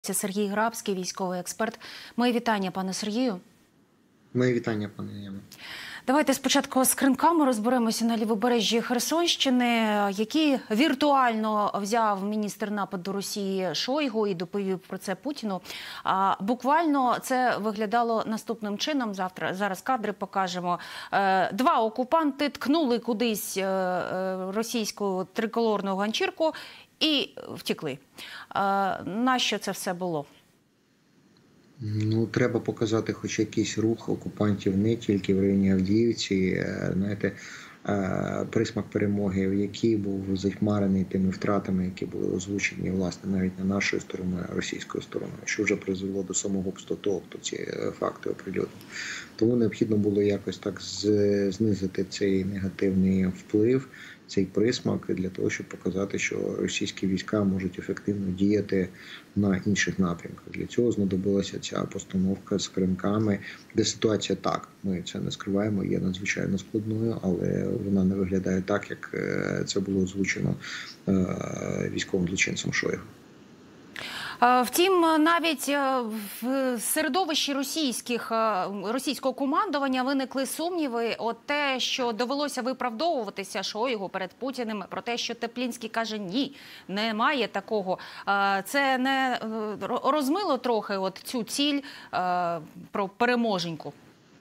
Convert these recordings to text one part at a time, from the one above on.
Це Сергій Грабський, військовий експерт. Мої вітання, пане Сергію. Мої вітання, пане Яно. Давайте спочатку з кринками розберемося на лівобережжі Херсонщини, які віртуально взяв міністр нападу Росії Шойгу і доповів про це Путіну. Буквально це виглядало наступним чином. Зараз кадри покажемо. Два окупанти ткнули кудись російську триколорну ганчірку і втекли. Нащо це все було? Ну, треба показати хоч якийсь рух окупантів не тільки в районі Авдіївці, знаєте, присмак перемоги, в який був затьмарений тими втратами, які були озвучені, власне, навіть не нашою стороною, а російською стороною, що вже призвело до самогубства того, хто ці факти оприлюднив. Тому необхідно було якось так знизити цей негативний вплив, цей присмак для того, щоб показати, що російські війська можуть ефективно діяти на інших напрямках. Для цього знадобилася ця постановка з кринками, де ситуація так, ми це не скриваємо, є надзвичайно складною, але вона не виглядає так, як це було озвучено військовим злочинцем Шойгу. Втім, навіть в середовищі російського командування виникли сумніви. Те, що довелося виправдовуватися Шойгу перед Путіним, про те, що Теплінський каже, ні, немає такого. Це не розмило трохи цю ціль про переможеньку?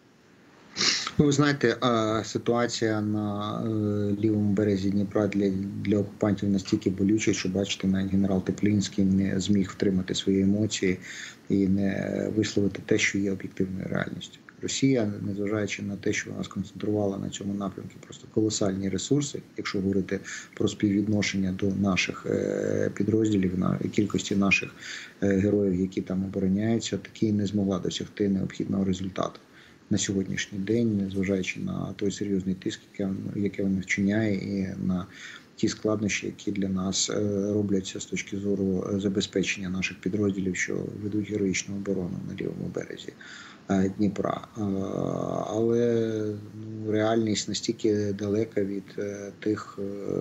Ну, ви знаєте, ситуація на лівому березі Дніпра для окупантів настільки болюча, що, бачите, навіть генерал Теплінський не зміг втримати свої емоції і не висловити те, що є об'єктивною реальністю. Росія, незважаючи на те, що вона сконцентрувала на цьому напрямку просто колосальні ресурси, якщо говорити про співвідношення до наших підрозділів, на кількості наших героїв, які там обороняються, таки не змогла досягти необхідного результату на сьогоднішній день, незважаючи на той серйозний тиск, який він вчиняє, і на ті складнощі, які для нас робляться з точки зору забезпечення наших підрозділів, що ведуть героїчну оборону на лівому березі Дніпра. Але реальність настільки далека від тих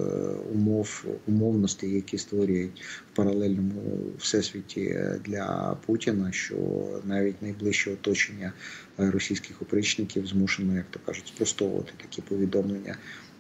умовностей, які створюють в паралельному всесвіті для Путіна, що навіть найближче оточення російських опричників змушено, як то кажуть, спростовувати такі повідомлення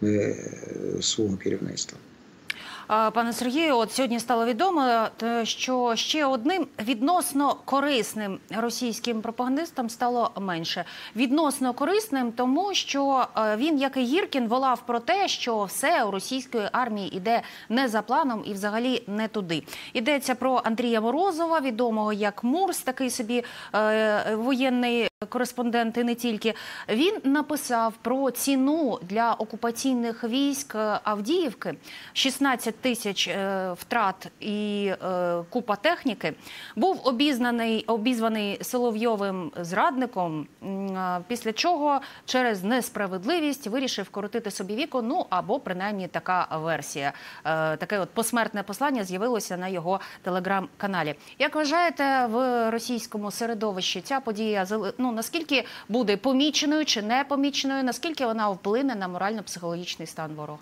свого керівництва. Пане Сергію, сьогодні стало відомо, що ще одним відносно корисним російським пропагандистам стало менше. Відносно корисним, тому що він, як і Гіркін, волав про те, що все у російської армії йде не за планом і взагалі не туди. Йдеться про Андрія Морозова, відомого як Мурс, такий собі воєнний кореспондент і не тільки. Він написав про ціну для окупаційних військ Авдіївки – 16 тисяч втрат і купа техніки. Був обізваний Соловйовим зрадником, після чого через несправедливість вирішив коротити собі віку, або принаймні така версія. Таке посмертне послання з'явилося на його телеграм-каналі. Як вважаєте, в російському середовищі ця подія, наскільки буде поміченою чи не поміченою, наскільки вона вплине на морально-психологічний стан ворога?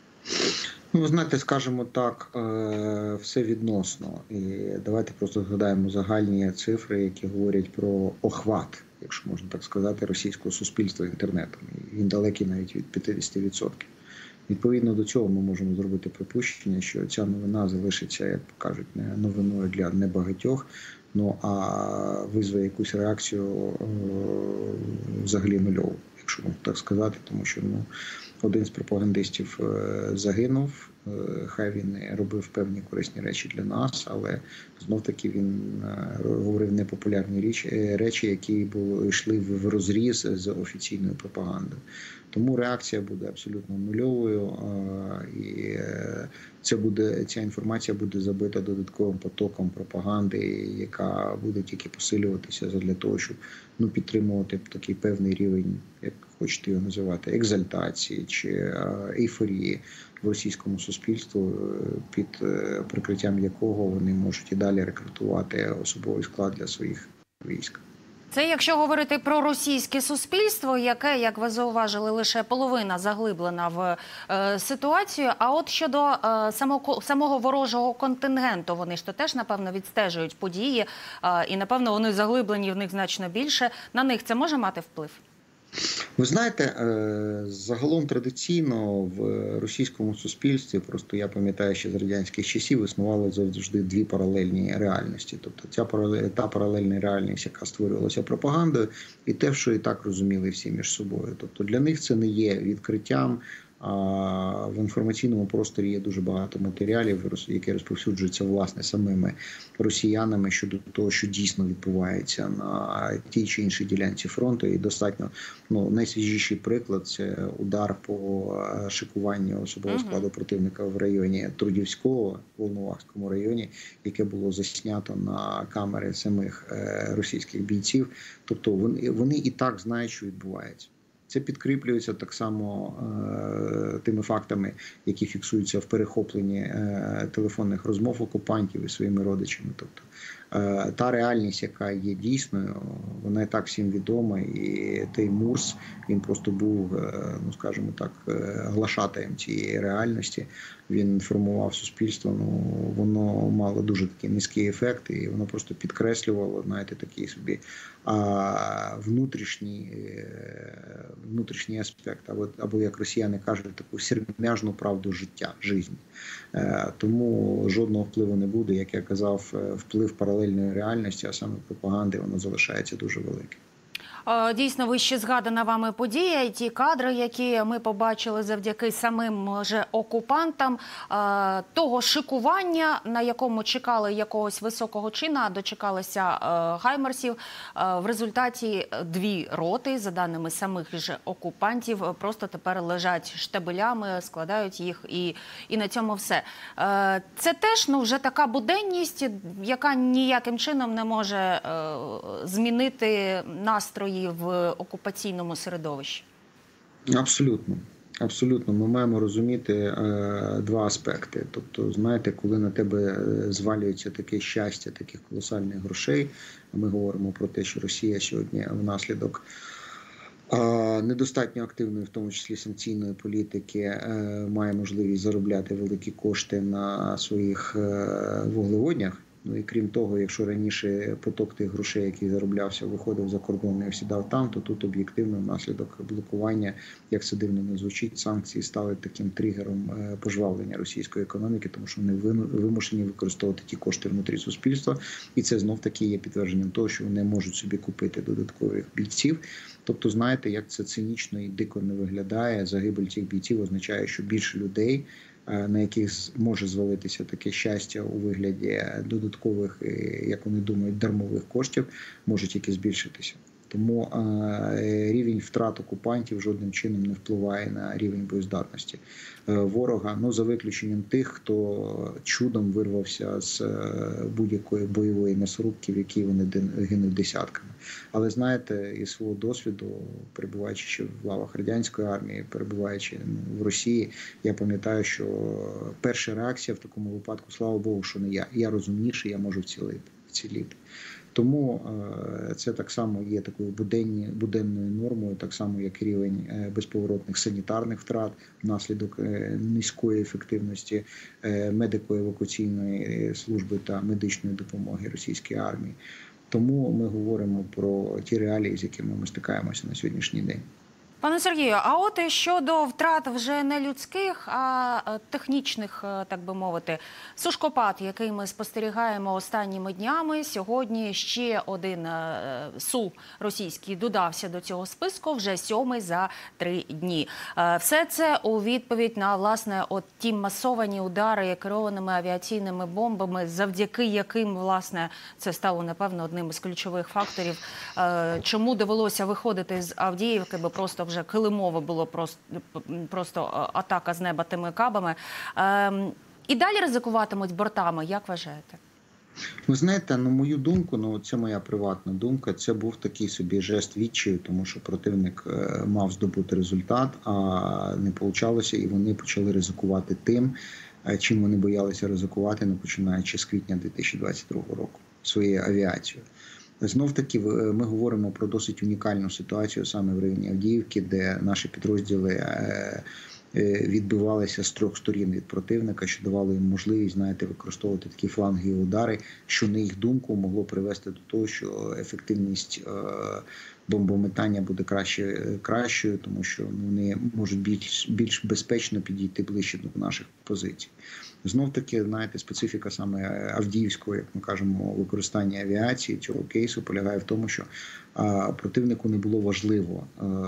Ви знаєте, скажімо так, все відносно. І давайте просто згадаємо загальні цифри, які говорять про охват, якщо можна так сказати, російського суспільства інтернетом. Він далекий навіть від 50%. Відповідно до цього ми можемо зробити припущення, що ця новина залишиться, як кажуть, новиною для небагатьох, а визве якусь реакцію взагалі нульову, якщо можна так сказати, тому що один з пропагандистів загинув, хай він робив певні корисні речі для нас, але знов-таки він говорив непопулярні речі, які йшли в розріз з офіційною пропагандою. Тому реакція буде абсолютно нульовою, і ця інформація буде забита додатковим потоком пропаганди, яка буде тільки посилюватися для того, щоб підтримувати такий певний рівень, як хочете його називати, екзальтації чи ейфорії в російському суспільстві, під прикриттям якого вони можуть і далі рекрутувати особовий склад для своїх військ. Це якщо говорити про російське суспільство, яке, як ви зауважили, лише половина заглиблена в ситуацію. А от щодо самого ворожого контингенту, вони ж то теж, напевно, відстежують події, і, напевно, вони заглиблені в них значно більше. На них це може мати вплив? Ви знаєте, загалом традиційно в російському суспільстві, просто я пам'ятаю, що з радянських часів існували завжди дві паралельні реальності. Тобто та паралельна реальність, яка створювалася пропагандою, і те, що і так розуміли всі між собою. Тобто для них це не є відкриттям. В інформаційному просторі є дуже багато матеріалів, які розповсюджуються, власне, самими росіянами щодо того, що дійсно відбувається на тій чи іншій ділянці фронту. І достатньо, найсвіжіший приклад – це удар по шикуванню особового складу противника в районі Трудівського, в Волновахському районі, яке було заснято на камери самих російських бійців. Тобто вони і так знають, що відбувається. Це підкріплюється так само тими фактами, які фіксуються в перехопленні телефонних розмов окупантів із своїми родичами. Тобто та реальність, яка є дійсною, вона і так всім відома. І той Мурс, він просто був, скажімо так, глашатаєм цієї реальності. Він інформував суспільство, воно мало дуже такий низький ефект, і воно просто підкреслювало, знаєте, такий собі внутрішній аспект, або, як росіяни кажуть, таку сермяжну правду життя, житті. Тому жодного впливу не буде. Як я казав, вплив паралельної реальності, а саме пропаганди, воно залишається дуже великим. Дійсно, вище згадана вами подія і ті кадри, які ми побачили завдяки самим же окупантам, того шикування, на якому чекали якогось високого чина, дочекалися хаймерсів. В результаті дві роти, за даними самих же окупантів, просто тепер лежать штабелями, складають їх, і на цьому все. Це теж вже така буденність, яка ніяким чином не може змінити настрої в окупаційному середовищі? Абсолютно. Абсолютно. Ми маємо розуміти два аспекти. Тобто, знаєте, коли на тебе звалюється таке щастя, таких колосальних грошей, ми говоримо про те, що Росія сьогодні внаслідок недостатньо активної, в тому числі санкційної політики, має можливість заробляти великі кошти на своїх вуглеводнях. І крім того, якщо раніше поток тих грошей, який зароблявся, виходив за кордон і осідав там, то тут об'єктивно внаслідок блокування, як це дивно не звучить, санкції стали таким тригером пожвавлення російської економіки, тому що вони вимушені використовувати ті кошти внутрі суспільства. І це знов-таки є підтвердженням того, що вони можуть собі купити додаткових бійців. Тобто, знаєте, як це цинічно і дико не виглядає, загибель цих бійців означає, що більше людей, на яких може звалитися таке щастя у вигляді додаткових, як вони думають, дармових коштів, може тільки збільшитися. Тому рівень втрат окупантів жодним чином не впливає на рівень боєздатності ворога, за виключенням тих, хто чудом вирвався з будь-якої бойової м'ясорубки, в якій вони гинуть десятками. Але знаєте, із свого досвіду, перебуваючи ще в лавах радянської армії, перебуваючи в Росії, я пам'ятаю, що перша реакція в такому випадку, слава Богу, що не я. Я розумніший, я можу вціліти. Тому це так само є такою буденною нормою, так само як рівень безповоротних санітарних втрат внаслідок низької ефективності медико-евакуаційної служби та медичної допомоги російської армії. Тому ми говоримо про ті реалії, з якими ми стикаємося на сьогоднішній день. Пане Сергію, а от щодо втрат вже не людських, а технічних, так би мовити, сушкопад, який ми спостерігаємо останніми днями, сьогодні ще один СУ російський додався до цього списку, вже 7-й за 3 дні. Все це у відповідь на, власне, ті масовані удари керованими авіаційними бомбами, завдяки яким, власне, це стало, напевно, одним із ключових факторів, чому довелося виходити з Авдіївки, бо просто вже килимово було просто атака з неба тими кабами. І далі ризикуватимуть бортами, як вважаєте? Ви знаєте, на мою думку, це моя приватна думка, це був такий собі жест відчаю, тому що противник мав здобути результат, а не получалося, і вони почали ризикувати тим, чим вони боялися ризикувати, починаючи з квітня 2022 року, своєю авіацією. Знов таки ми говоримо про досить унікальну ситуацію саме в районі Авдіївки, де наші підрозділи відбивалися з трьох сторін від противника, що давало їм можливість, знаєте, використовувати такі фланги і удари, що, на їх думку, могло привести до того, що ефективність бомбометання буде кращою, тому що вони можуть більш безпечно підійти ближче до наших позицій. Знов таки, знаєте, специфіка саме авдіївського, як ми кажемо, використання авіації цього кейсу полягає в тому, що противнику не було важливо,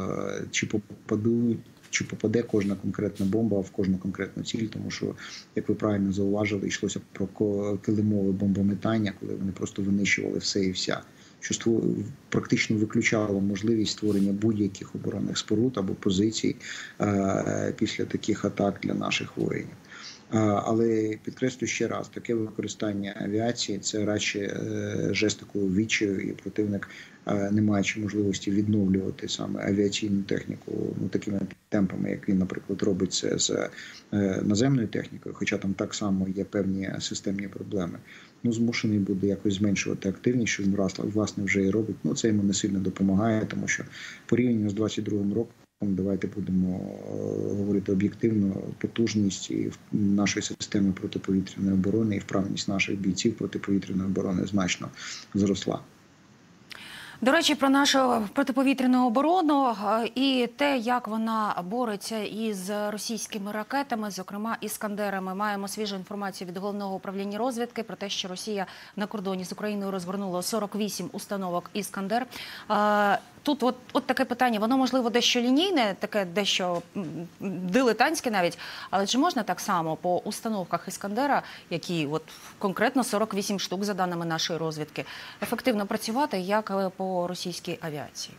чи попаде кожна конкретна бомба в кожну конкретну ціль, тому що, як ви правильно зауважили, йшлося про килимове бомбометання, коли вони просто винищували все і вся, що практично виключало можливість створення будь-яких оборонних споруд або позицій після таких атак для наших воїнів. Але підкреслю ще раз, таке використання авіації – це радше жест такого відчаю, і противник, не маючи можливості відновлювати саме авіаційну техніку такими темпами, як він, наприклад, робить це з наземною технікою, хоча там так само є певні системні проблеми, змушений буде якось зменшувати активність, що він, власне, вже і робить. Це йому не сильно допомагає, тому що порівняно з 22-м роком, давайте будемо говорити об'єктивно, потужність і нашої системи протиповітряної оборони і вправність наших бійців протиповітряної оборони значно зросла. До речі, про нашу протиповітряну оборону і те, як вона бореться із російськими ракетами, зокрема «Іскандерами». Маємо свіжу інформацію від Головного управління розвідки про те, що Росія на кордоні з Україною розгорнула 48 установок «Іскандер». Тут от таке питання, воно, можливо, дещо лінійне, таке дещо дилетантське навіть, але чи можна так само по установках «Іскандера», які конкретно 48 штук, за даними нашої розвідки, ефективно працювати, як по російській авіації?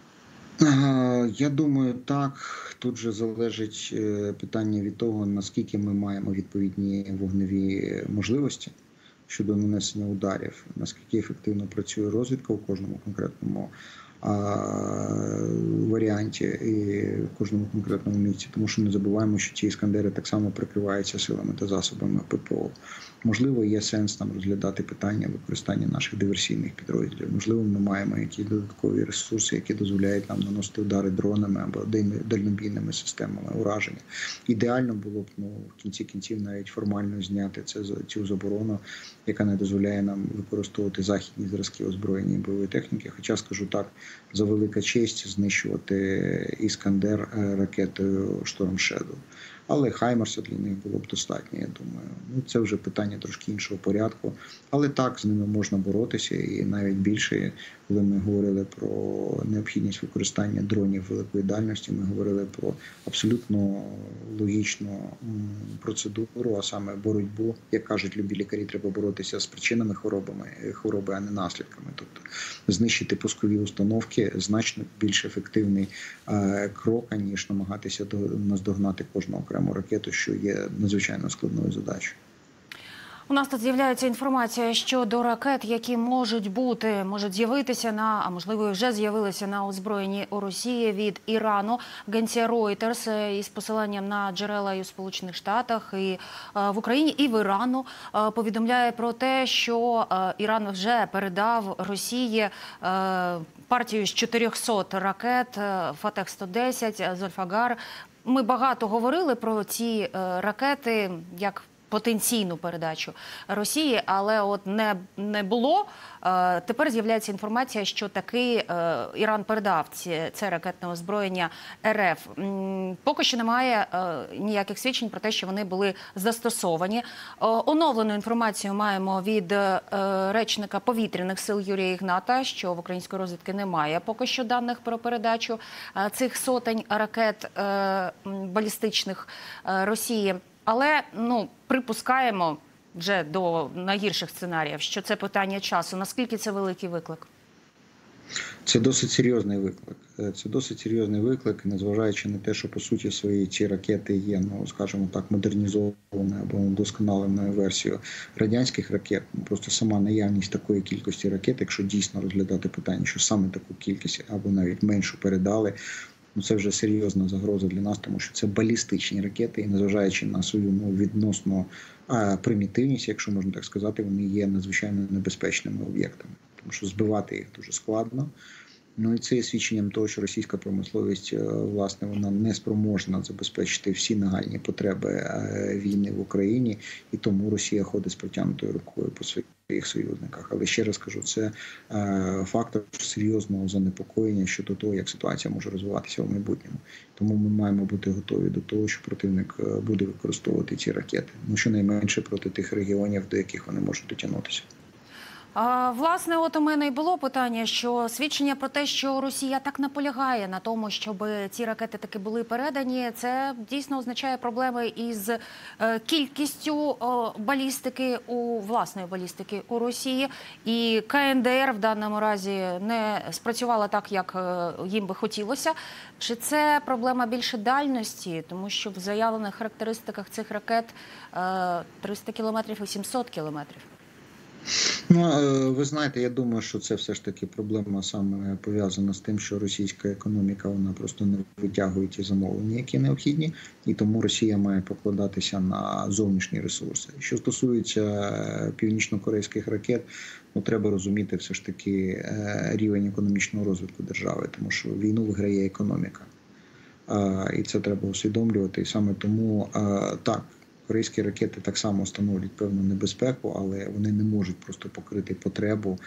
Я думаю, так. Тут же залежить питання від того, наскільки ми маємо відповідні вогневі можливості щодо нанесення ударів, наскільки ефективно працює розвідка у кожному конкретному варіанті і в кожному конкретному місці, тому що не забуваємо, що ці «Іскандери» так само прикриваються силами та засобами ППО. Можливо, є сенс там розглядати питання використання наших диверсійних підрозділів. Можливо, ми маємо якісь додаткові ресурси, які дозволяють нам наносити удари дронами або дальнобійними системами ураження. Ідеально було б в кінці кінців навіть формально зняти цю заборону, яка не дозволяє нам використовувати західні зразки озброєння і бойової техніки. Хоча, скажу так, за велика честь знищувати «Іскандер» ракетою «Storm Shadow». Але «Хаймерса» для них було б достатньо, я думаю. Це вже питання трошки іншого порядку. Але так, з ними можна боротися. І навіть більше, коли ми говорили про необхідність використання дронів великої дальності, ми говорили про абсолютно логічну процедуру, а саме боротьбу. Як кажуть любі лікарі, треба боротися з причинами хвороби, а не наслідками. Тобто знищити пускові установки значно більш ефективний крок, ніж намагатися наздогнати кожну окрему ракету, що є надзвичайно складною задачею. У нас тут з'являється інформація щодо ракет, які можуть з'явитися а можливо, вже з'явилися на озброєнні у Росії від Ірану. Агенція Reuters із посиланням на джерела і у Сполучених Штатах, і в Україні, і в Ірану повідомляє про те, що Іран вже передав Росії партію з 400 ракет «Фатех-110», «Зольфагар». Ми багато говорили про ці ракети як потенційну передачу Росії, але не було. Тепер з'являється інформація, що таки Іран передав це ракетне озброєння РФ. Поки що немає ніяких свідчень про те, що вони були застосовані. Оновлену інформацію маємо від речника повітряних сил Юрія Ігната, що в української розвідки немає поки що даних про передачу цих сотень ракет балістичних Росії. Але, припускаємо вже до найгірших сценаріїв, що це питання часу. Наскільки це великий виклик? Це досить серйозний виклик. Це досить серйозний виклик, незважаючи на те, що, по суті, свої ці ракети є, скажімо так, модернізованою або удосконаленою версією радянських ракет. Просто сама наявність такої кількості ракет, якщо дійсно розглядати питання, що саме таку кількість або навіть меншу передали, це вже серйозна загроза для нас, тому що це балістичні ракети, і незважаючи на свою відносно примітивність, якщо можна так сказати, вони є надзвичайно небезпечними об'єктами. тому що збивати їх дуже складно. Ну і це є свідченням того, що російська промисловість, власне, вона не спроможна забезпечити всі нагальні потреби війни в Україні, і тому Росія ходить з протягнутою рукою по своїх союзниках. Але ще раз кажу, це фактор серйозного занепокоєння щодо того, як ситуація може розвиватися в майбутньому. Тому ми маємо бути готові до того, що противник буде використовувати ці ракети. Ну, щонайменше проти тих регіонів, до яких вони можуть дотягнутися. Власне, от у мене і було питання, що свідчення про те, що Росія так наполягає на тому, щоб ці ракети таки були передані, це дійсно означає проблеми із кількістю власної балістики у Росії. І КНДР в даному разі не спрацювала так, як їм би хотілося. Чи це проблема більше дальності? Тому що в заявлених характеристиках цих ракет 300 кілометрів і 700 кілометрів. Ну, ви знаєте, я думаю, що це все ж таки проблема саме пов'язана з тим, що російська економіка, вона просто не витягує ті замовлення, які необхідні, і тому Росія має покладатися на зовнішні ресурси. Що стосується північно-корейських ракет, ну, треба розуміти все ж таки рівень економічного розвитку держави, тому що війну виграє економіка. І це треба усвідомлювати, і саме тому, так, корейські ракети так само становлять певну небезпеку, але вони не можуть просто покрити потребу,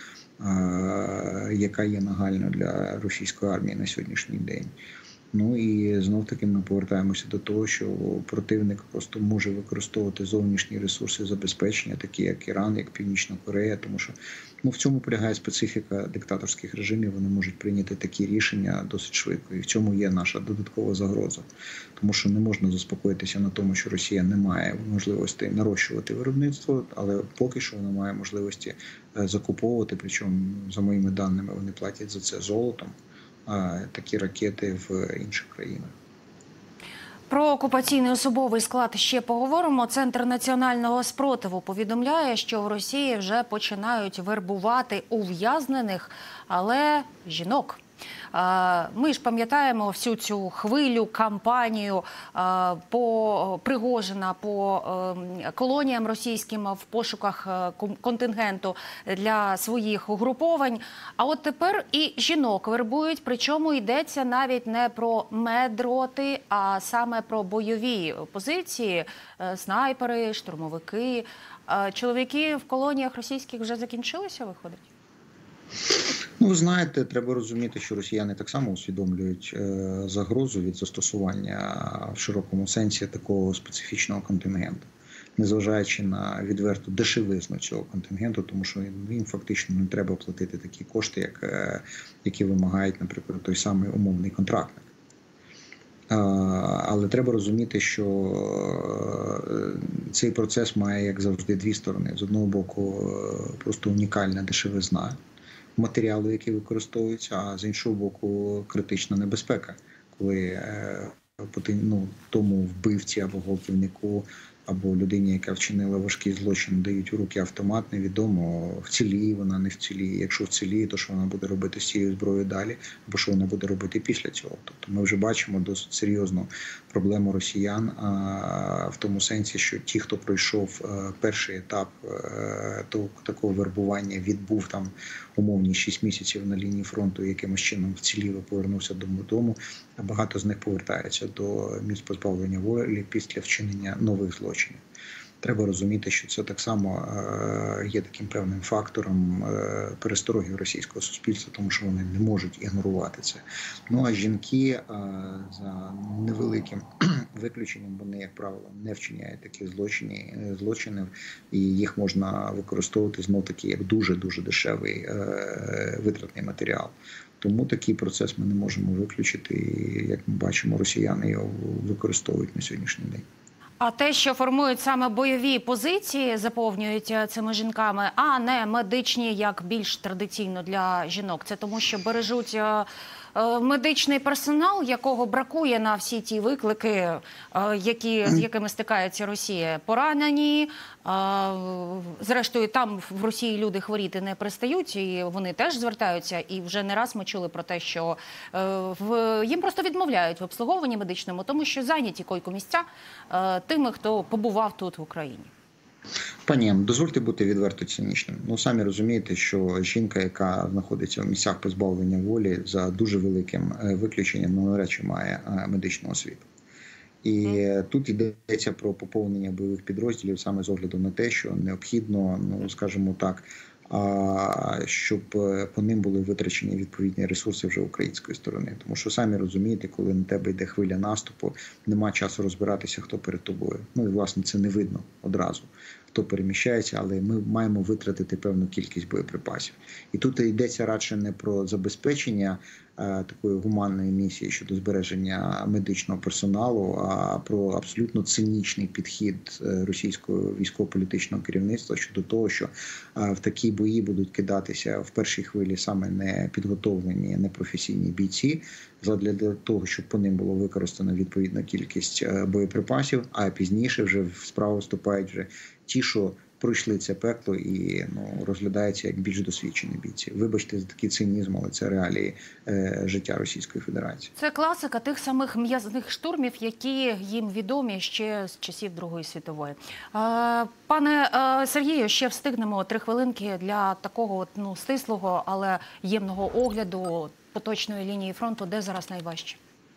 яка є нагальною для російської армії на сьогоднішній день. Ну і знов-таки ми повертаємося до того, що противник просто може використовувати зовнішні ресурси забезпечення, такі як Іран, як Північна Корея, тому що в цьому полягає специфіка диктаторських режимів, вони можуть прийняти такі рішення досить швидко. І в цьому є наша додаткова загроза. Тому що не можна заспокоїтися на тому, що Росія не має можливості нарощувати виробництво, але поки що вона має можливості закуповувати, причому, за моїми даними, вони платять за це золотом, такі ракети в інших країнах. Про окупаційний особовий склад ще поговоримо. Центр національного спротиву повідомляє, що в Росії вже починають вербувати ув'язнених, але жінок. Ми ж пам'ятаємо всю цю хвилю, кампанію по Пригожина, по колоніям російським в пошуках контингенту для своїх угруповань. А от тепер і жінок вербують, причому йдеться навіть не про медроти, а саме про бойові позиції, снайпери, штурмовики. Чоловіки в колоніях російських вже закінчилися, виходить? Ну, ви знаєте, треба розуміти, що росіяни так само усвідомлюють загрозу від застосування в широкому сенсі такого специфічного контингенту, незважаючи на відверту дешевизну цього контингенту, тому що їм фактично не треба платити такі кошти, які вимагають, наприклад, той самий умовний контрактник. Але треба розуміти, що цей процес має, як завжди, дві сторони. З одного боку, просто унікальна дешевизна матеріалу, який використовується, а з іншого боку, критична небезпека, коли тому вбивці або гвалтівнику, або людині, яка вчинила важкий злочин, дають у руки автомат, невідомо, вціліє вона, не вціліє. Якщо вціліє, то що вона буде робити з цією зброєю далі, або що вона буде робити після цього. Тобто ми вже бачимо досить серйозну проблему росіян в тому сенсі, що ті, хто пройшов перший етап такого вербування, відбув там умовні 6 місяців на лінії фронту, якимось чином вцілів і повернувся додому, багато з них повертаються до місць позбавлення волі після вчинення нових злочинів. Треба розуміти, що це так само є таким певним фактором пересторогів російського суспільства, тому що вони не можуть ігнорувати це. Ну а жінки за невеликим виключенням, вони, як правило, не вчиняють такі злочини, і їх можна використовувати знов-таки як дуже-дуже дешевий витратний матеріал. Тому такий процес ми не можемо виключити, і, як ми бачимо, росіяни його використовують на сьогоднішній день. А те, що формують саме бойові позиції, заповнюють цими жінками, а не медичні, як більш традиційно для жінок, це тому, що бережуть медичний персонал, якого бракує на всі ті виклики, з якими стикається Росія. Поранені, зрештою, там в Росії люди хворіти не перестають, і вони теж звертаються. І вже не раз ми чули про те, що їм просто відмовляють в обслуговуванні медичному, тому що зайняті койко-місця тими, хто побував тут в Україні. Пані, дозвольте бути відверто цинічним. Ну, самі розумієте, що жінка, яка знаходиться в місцях позбавлення волі, за дуже великим виключенням, ну, навряд чи має медичну освіту. І тут йдеться про поповнення бойових підрозділів саме з огляду на те, що необхідно, ну скажімо так, щоб по ним були витрачені відповідні ресурси вже української сторони. Тому що самі розумієте, коли на тебе йде хвиля наступу, нема часу розбиратися, хто перед тобою. Ну і власне це не видно одразу, хто переміщається, але ми маємо витратити певну кількість боєприпасів. І тут йдеться радше не про забезпечення такої гуманної місії щодо збереження медичного персоналу, а про абсолютно цинічний підхід російського військово-політичного керівництва щодо того, що в такі бої будуть кидатися в першій хвилі саме непідготовлені, непрофесійні бійці, для того, щоб по ним було використано відповідна кількість боєприпасів, а пізніше вже в справу вступають вже ті, що пройшли це пекло і розглядаються як більш досвідчені бійці. Вибачте за такий цинізм, але це реалії життя Російської Федерації. Це класика тих самих м'язних штурмів, які їм відомі ще з часів Другої світової. Пане Сергію, ще встигнемо 3 хвилинки для такого стислого, але ємного огляду поточної лінії фронту, де зараз найважче?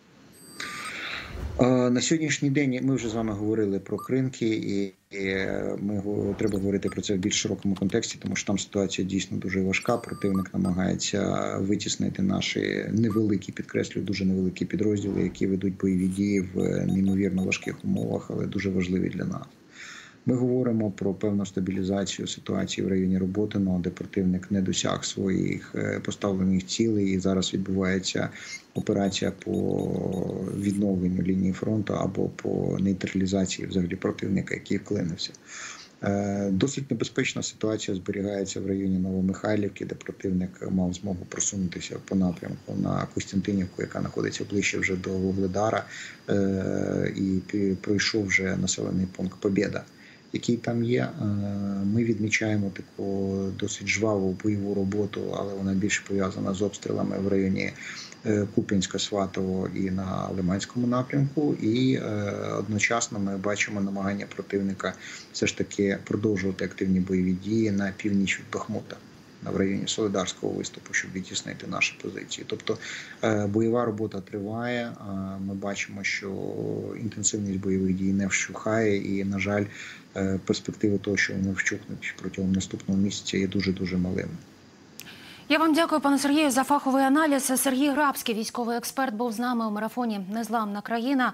На сьогоднішній день ми вже з вами говорили про Кринки, і треба говорити про це в більш широкому контексті, тому що там ситуація дійсно дуже важка. Противник намагається витіснити наші невеликі, підкреслюю, дуже невеликі підрозділи, які ведуть бойові дії в неймовірно важких умовах, але дуже важливі для нас. Ми говоримо про певну стабілізацію ситуації в районі Роботиного, де противник не досяг своїх поставлених цілей, і зараз відбувається операція по відновленню лінії фронту або по нейтралізації взагалі противника, який вклинився. Досить небезпечна ситуація зберігається в районі Новомихайлівки, де противник мав змогу просунутися по напрямку на Костянтинівку, яка знаходиться ближче вже до Вугледара, і пройшов вже населений пункт Побєда, який там є. Ми відмічаємо таку досить жваву бойову роботу, але вона більше пов'язана з обстрілами в районі Куп'янська, Сватово і на Лиманському напрямку. І одночасно ми бачимо намагання противника все ж таки продовжувати активні бойові дії на північ від Бахмута, в районі Солидарського виступу, щоб відтіснити наші позиції. Тобто бойова робота триває, ми бачимо, що інтенсивність бойових дій не вщухає і, на жаль, перспективи того, що вони вщухнуть протягом наступного місяця, є дуже-дуже малими. Я вам дякую, пане Сергію, за фаховий аналіз. Сергій Грабський, військовий експерт, був з нами у марафоні «Незламна країна».